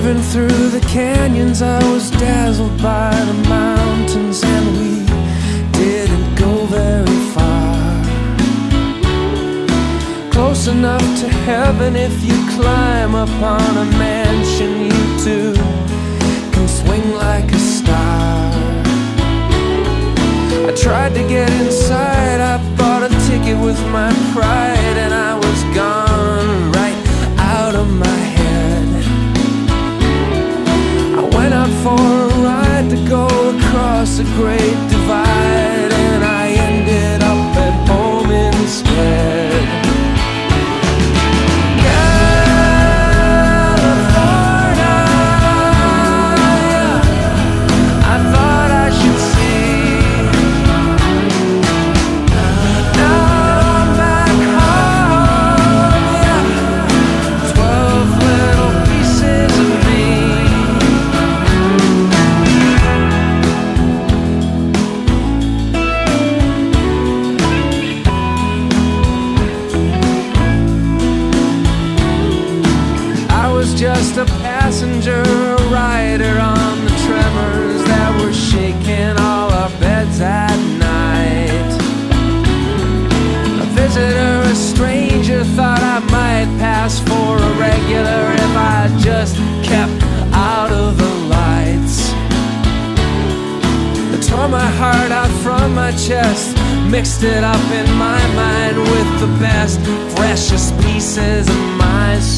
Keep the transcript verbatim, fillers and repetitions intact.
Driving through the canyons, I was dazzled by the mountains, and we didn't go very far. Close enough to heaven if you climb up on a mansion, you too can swing like a star. I tried to get inside, I bought a ticket with my pride, and I was gone right out of my head. I went out for a ride to go across a great divide, and I ended up at home instead. Just a passenger, a rider on the tremors that were shaking all our beds at night. A visitor, a stranger, thought I might pass for a regular if I just kept out of the lights. I tore my heart out from my chest, mixed it up in my mind with the best, freshest pieces of my soul.